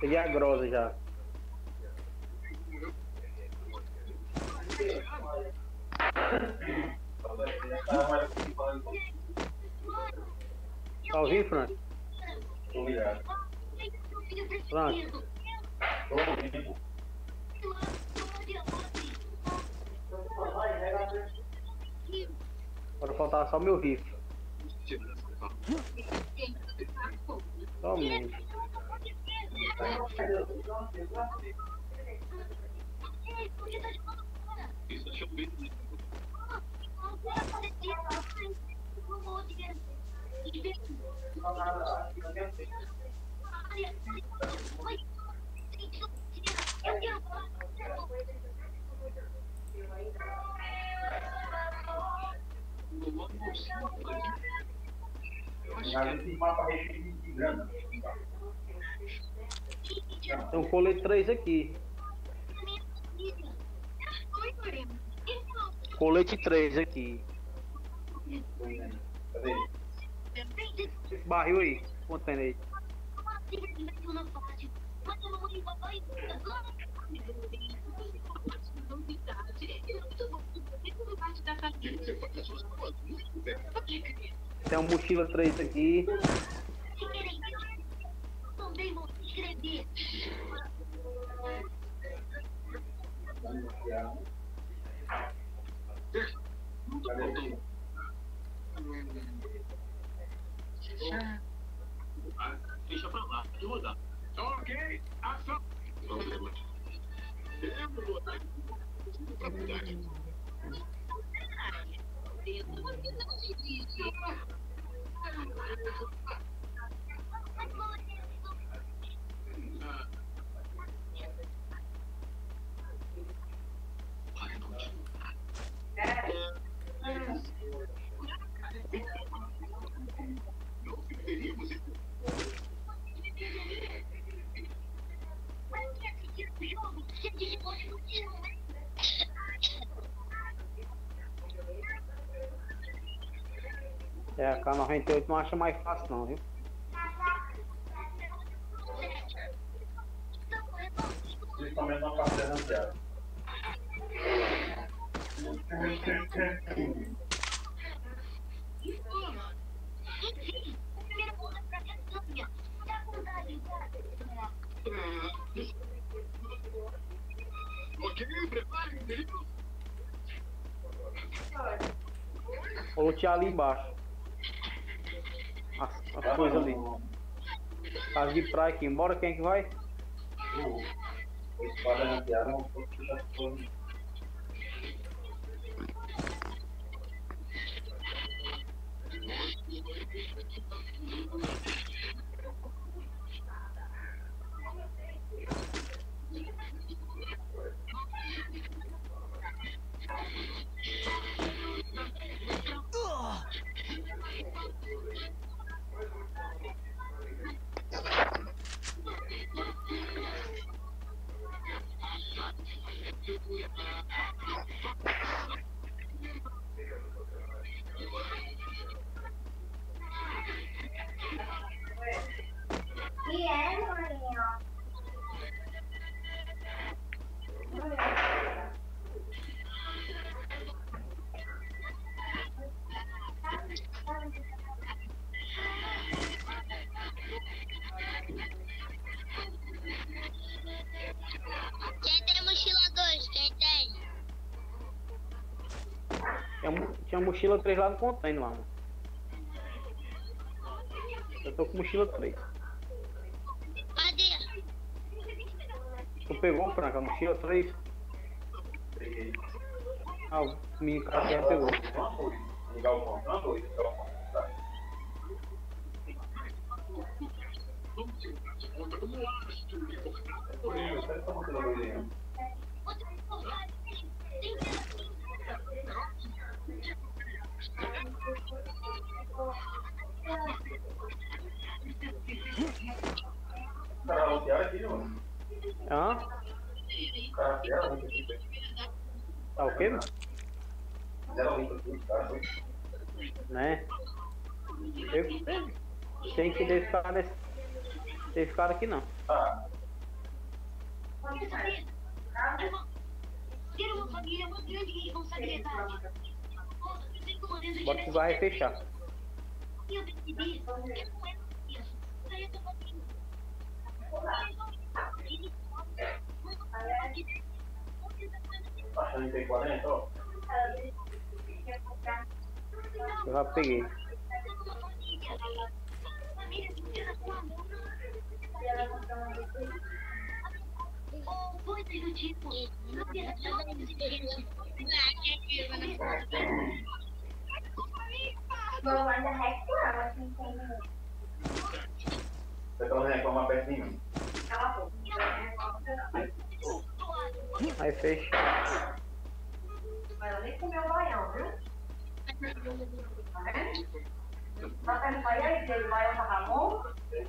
Peguei a grosa já. Tá ouvindo, Frank? Tô ligado. Frank, Tô ouvindo. agora faltava só meu riff. Somente. Esse mapa recheio de grana. Tem um colete 3 aqui. Colete 3 aqui. Cadê? Esse barril aí. Contendo aí. Tem uma mochila 3 aqui. Cadê? Deixa pra lá, pode rodar. Ok, ação! É, a K98 não acha mais fácil não, viu? Principalmente na parte ranqueada. Ok, prepare-se. Vou lutear ali embaixo. As coisas ali. Casa de praia aqui. Embora, quem é que vai? O espada ranqueada é um pouco que já foi. E é, maninho. Quem tem mochila 2? Quem tem? Tinha mochila 3 lá no container, mano. Eu tô com mochila 3. Cadê? Tu pegou, Franca, a mochila 3? Ah, o menino cara já pegou. Ligar o comando ou ligar o comando? Cara, rotear aqui, mano. Hã? Cara, fizeram muito aqui, Tá o quê, mano? fizeram muito aqui, cara. Né? Eu tem que deve ficar nesse. Deve ficar aqui não. Ah, Ter uma família é uma grande responsabilidade. Bora que vai fechar. Eu decidi que não é isso. Daí eu tô fazendo. Achando que tem 40, ó. Eu já peguei. Ou coisas do tipo. Well, when the heck were I was thinking, Você tá reclamando perto de mim. Aí fecha. mas eu nem comi o baião, viu? Tá vendo? Nós temos aí, o baião tava bom.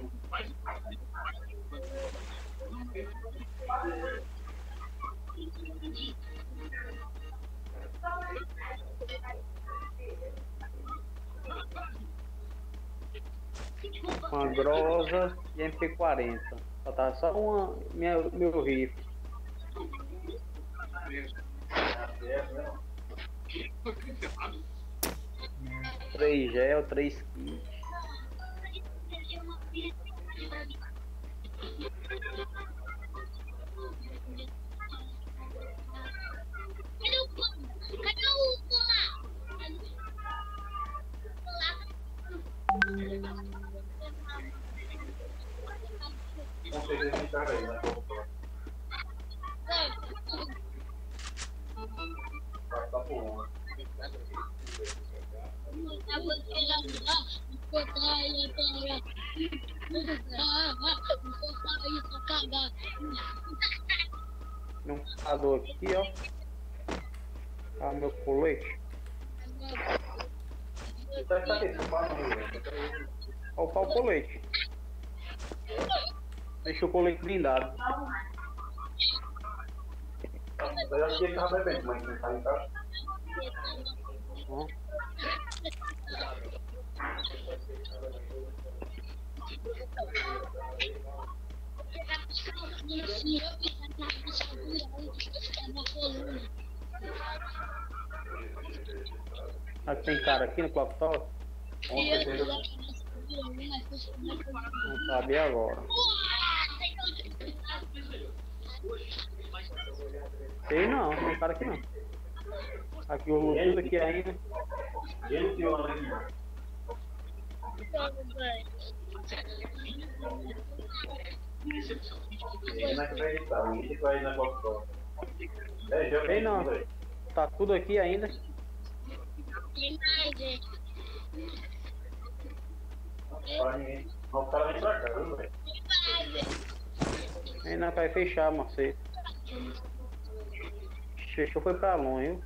Uma grosa e MP40. Faltava só meu rifle. 3 gel, 3 kits. Cadê o colar? Com certeza tem cara aí, né? Tá por Um computador aqui, ó. Tá meu colete. Tá aqui, esse quarto aí. Olha o colete. Deixa o colete blindado. Eu acho que ele tava bebendo, mas ele tá em casa. Ó. Aqui tem cara aqui no Clocktalk? Com certeza. Não sabe agora. Tem não, tem cara aqui não. Aqui o Lúcio aqui ainda. Gente, eu ali. Ele não acredita, o Ítalo aí na Coca-Cola. É, já Tem não. Tá tudo aqui ainda. Para ninguém. Não, o cara vem pra cá, viu, velho? Aí não vai fechar, Marcelo. Fechou, foi pra longe, viu?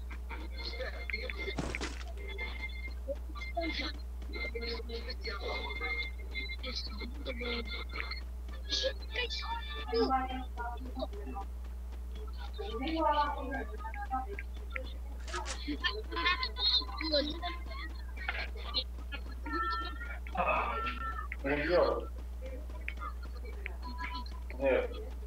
Vem aqui, ó. É.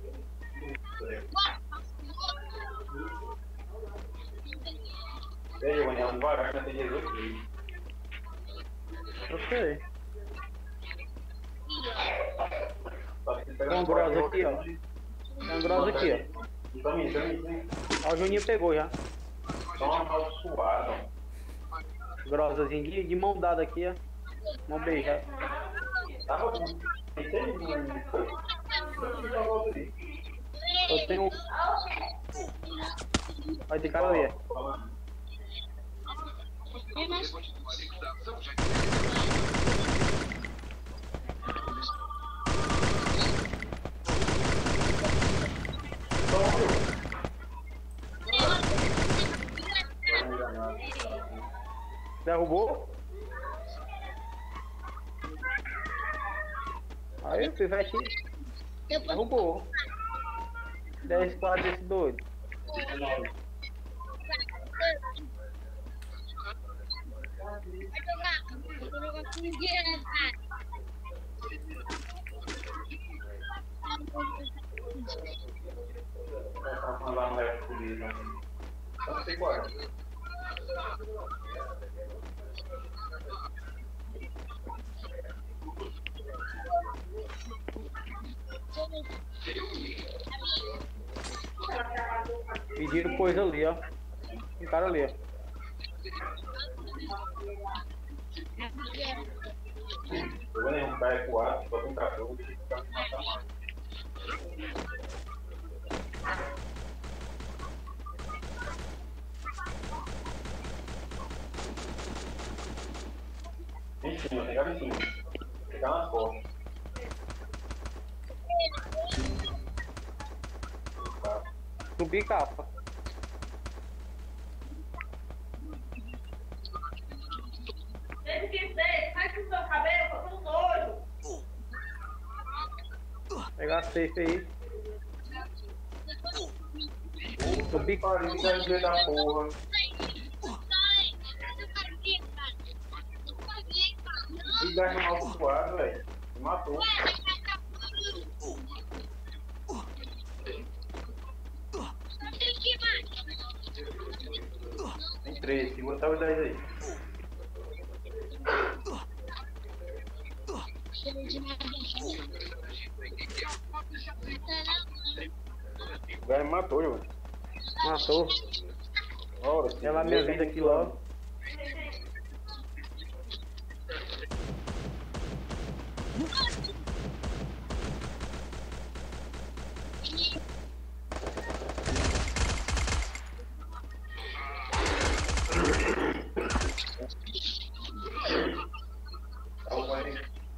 Veja, Daniel, devagar, que não tem Jesus aqui. Eu sei. Tem Tem um grosso aqui, ó. Tem um grosso aqui, ó. Também. Ó, o Juninho pegou já. Toma amaldiçoado. Grosazinho de mão dada aqui, ó. Mão beijada. Tava com. Eu tenho um. Vai ter cara ali. Derrubou? Aí o pivete derrubou. 10 quadros desse doido. Vai jogar com ninguém, cara. Vamos lá no resto do livro. Não sei qual é. Pediram coisa ali, ó. Um cara ali, ó. Eu vou nem um cara recuado, só com um cachorro que fica com uma camada. Em cima, pegar em cima. Pegar nas costas. Subir capa. Deixa que fez, faz com o seu cabelo, eu tô nojo. Pegar a safe aí. Subir capa. Pariu, que é dia da porra. E dá mal pro quadro, velho. Me matou. Tem 13, segura até os 10 aí. O cara me matou, João. Matou. Ora, Ela minha vida aqui logo. Calma aí.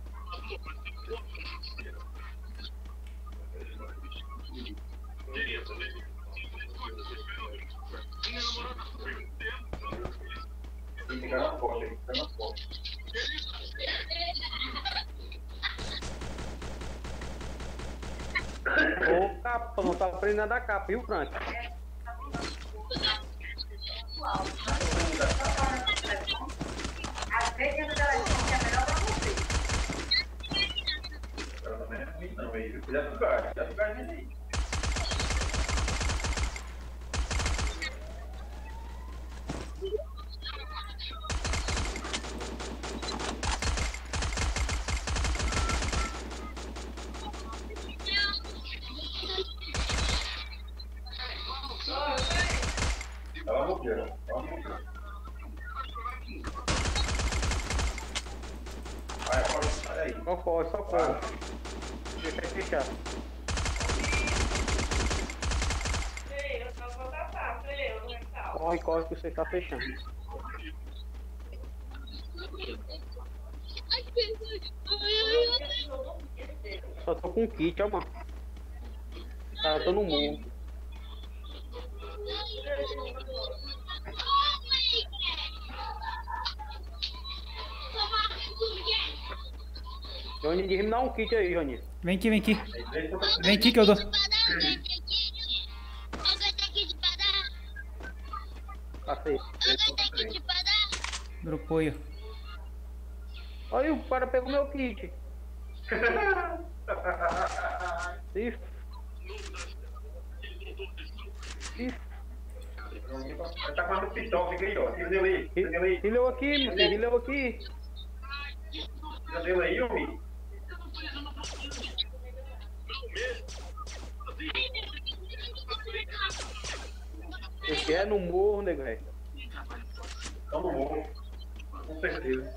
E fica na porta, fica na porta. Ô, capa, não tá aprendendo a capa, viu, Frank? Às vezes a televisão é melhor pra você. Ela também é ruim, não, velho. Cuidado com o gás, cuidado com o gás aí. Ela morreu, ela morreu. Vai, sai aí. Só corre, só corre. Deixa eu fechar. Corre, corre que você tá fechando. Só tô com kit, ó, mano. Cara, tô no mundo. Johnny, diz me dá um kit aí, Johnny. Vem aqui, vem aqui. Vem aqui que eu dou. Passei. Dropou aí, ó. Olha, o cara pegou meu kit. Isso. Isso. Ele tá com a pistola, fica aí, ó. Tira dele aí, tira dele aí. Rileu aqui, meu filho, rileu aqui. Tira dele aí, homem. Esse é no morro, nego, velho. Então não vou. Com certeza.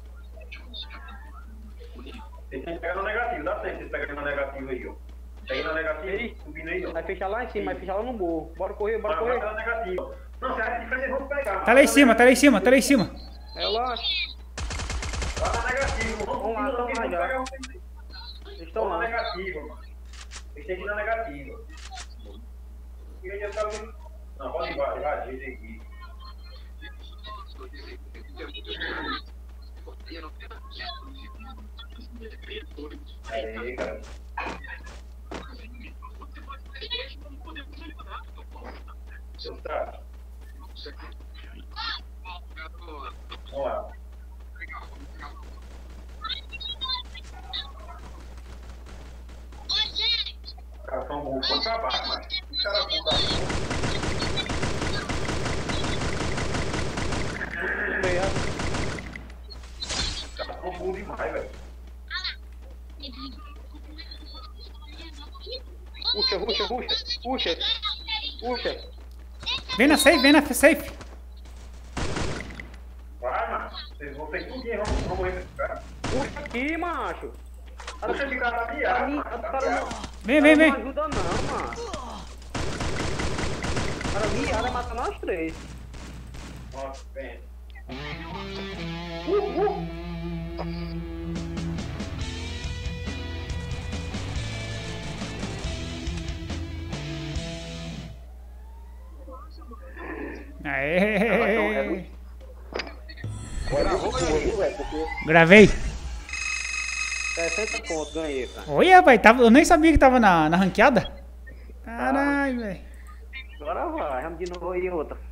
Ele tem que pegar no negativo, dá certo ele pegar no negativo aí, ó. Pega no negativo, subindo aí, ó. Vai fechar lá em cima, vai fechar lá no morro. Bora correr, bora correr. Vai no negativo. Não, se a diferença vamos pegar. Tá lá em cima, tá lá em cima, tá lá em cima. Relaxa. Lá no negativo, Vamos lá, vamos então, pegar já. um. Eles estão Vamos na lá. negativa, mano. Eles têm que ir na negativa. E aí já tá ali. Não, pode ir, vai, gente aqui. Aí, cara. Seu trato. Vamos lá. Os caras são burros. vou acabar, mas o cara vou dar. Tá bom demais, velho. Puxa. Vem na safe, vem na safe. Vai, mano. Vocês vão ter que ir, vamos morrer nesse cara. Puxa aqui, macho. Puxa de cara Cara, piada. cara não, Vem. não ajuda não, mano. Cara, miada mata nós três. Nossa, bem. Aê. Gravou aí, velho, porque Gravei. 60 pontos ganhei, cara. Oi, rapaz, eu nem sabia que tava na ranqueada. Caralho, velho. Agora vai, vamos de novo aí outra.